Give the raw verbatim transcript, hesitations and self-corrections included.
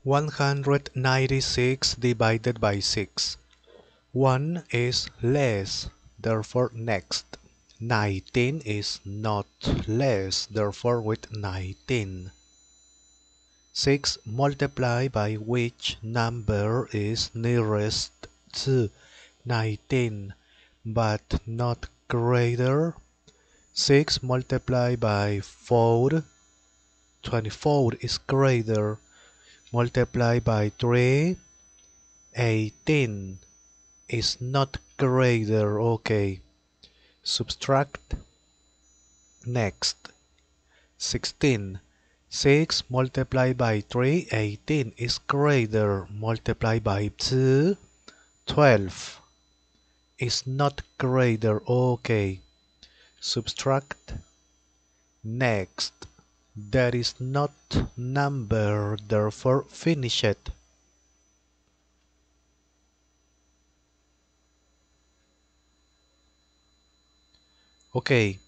one hundred ninety-six divided by six. one is less, therefore next. nineteen is not less, therefore with nineteen. six multiplied by which number is nearest to nineteen, but not greater. six multiplied by four, twenty-four is greater. Multiplied by three, eighteen is not greater. Okay, subtract. Next, sixteen. six multiplied by three, eighteen is greater. Multiplied by two, twelve is not greater. Okay, subtract. Next, there is not number, therefore finish it. Okay,